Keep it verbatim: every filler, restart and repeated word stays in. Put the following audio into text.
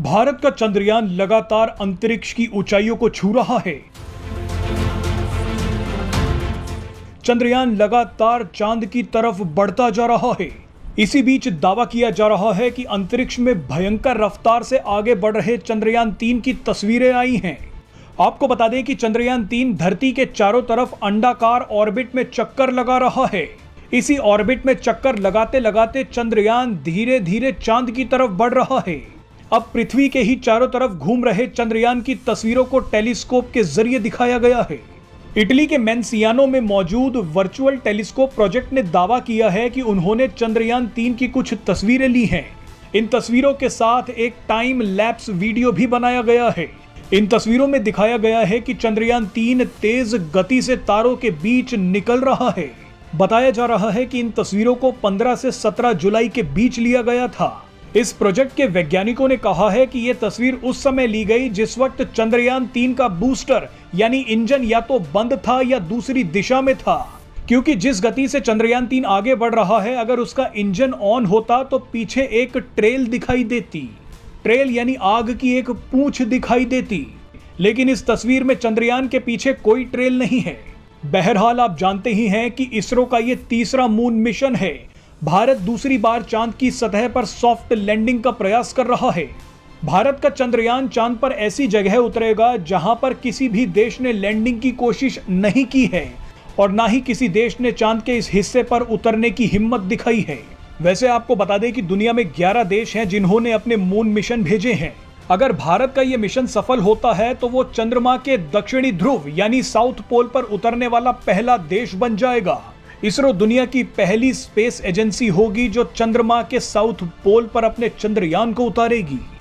भारत का चंद्रयान लगातार अंतरिक्ष की ऊंचाइयों को छू रहा है। चंद्रयान लगातार चांद की तरफ बढ़ता जा रहा है। इसी बीच दावा किया जा रहा है कि अंतरिक्ष में भयंकर रफ्तार से आगे बढ़ रहे चंद्रयान तीन की तस्वीरें आई हैं। आपको बता दें कि चंद्रयान तीन धरती के चारों तरफ अंडाकार ऑर्बिट में चक्कर लगा रहा है। इसी ऑर्बिट में चक्कर लगाते लगाते चंद्रयान धीरे धीरे चांद की तरफ बढ़ रहा है। अब पृथ्वी के ही चारों तरफ घूम रहे चंद्रयान की तस्वीरों को टेलीस्कोप के जरिए दिखाया गया है। इटली के मेंसियानो में मौजूद वर्चुअल टेलीस्कोप प्रोजेक्ट ने दावा किया है कि उन्होंने चंद्रयान तीन की कुछ तस्वीरें ली हैं। इन तस्वीरों के साथ एक टाइम लैप्स वीडियो भी बनाया गया है। इन तस्वीरों में दिखाया गया है कि चंद्रयान तीन तेज गति से तारों के बीच निकल रहा है। बताया जा रहा है कि इन तस्वीरों को पंद्रह से सत्रह जुलाई के बीच लिया गया था। इस प्रोजेक्ट के वैज्ञानिकों ने कहा है कि यह तस्वीर उस समय ली गई जिस वक्त चंद्रयान तीन का बूस्टर यानी इंजन या तो बंद था या दूसरी दिशा में था, क्योंकि जिस गति से चंद्रयान तीन आगे बढ़ रहा है, अगर उसका इंजन ऑन होता तो पीछे एक ट्रेल दिखाई देती। ट्रेल यानी आग की एक पूंछ दिखाई देती, लेकिन इस तस्वीर में चंद्रयान के पीछे कोई ट्रेल नहीं है। बहरहाल आप जानते ही हैं कि इसरो का यह तीसरा मून मिशन है। भारत दूसरी बार चांद की सतह पर सॉफ्ट लैंडिंग का प्रयास कर रहा है। भारत का चंद्रयान चांद पर ऐसी जगह उतरेगा जहां पर किसी भी देश ने लैंडिंग की कोशिश नहीं की है और ना ही किसी देश ने चांद के इस हिस्से पर उतरने की हिम्मत दिखाई है। वैसे आपको बता दें कि दुनिया में ग्यारह देश हैं जिन्होंने अपने मून मिशन भेजे हैं। अगर भारत का यह मिशन सफल होता है तो वो चंद्रमा के दक्षिणी ध्रुव यानी साउथ पोल पर उतरने वाला पहला देश बन जाएगा। इसरो दुनिया की पहली स्पेस एजेंसी होगी जो चंद्रमा के साउथ पोल पर अपने चंद्रयान को उतारेगी।